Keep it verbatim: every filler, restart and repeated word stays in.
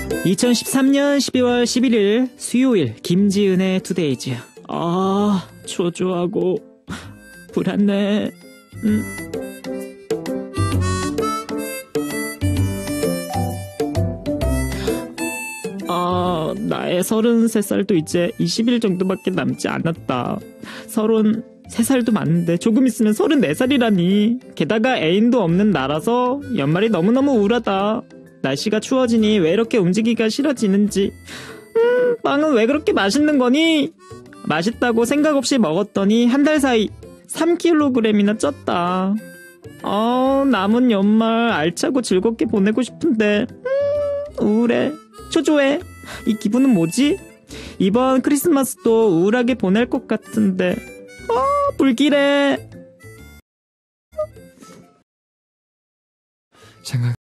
이천십삼년 십이월 십일일 수요일 김지은의 투데이즈. 아, 초조하고 불안해. 음. 아, 나의 서른세 살도 이제 이십 일 정도밖에 남지 않았다. 서른세 살도 많은데 조금 있으면 서른네 살이라니. 게다가 애인도 없는 나라서 연말이 너무너무 우울하다. 날씨가 추워지니 왜 이렇게 움직이기가 싫어지는지. 음, 빵은 왜 그렇게 맛있는 거니? 맛있다고 생각 없이 먹었더니 한 달 사이 삼 킬로그램이나 쪘다. 어, 남은 연말 알차고 즐겁게 보내고 싶은데 음, 우울해. 초조해. 이 기분은 뭐지? 이번 크리스마스도 우울하게 보낼 것 같은데. 어, 불길해. 생각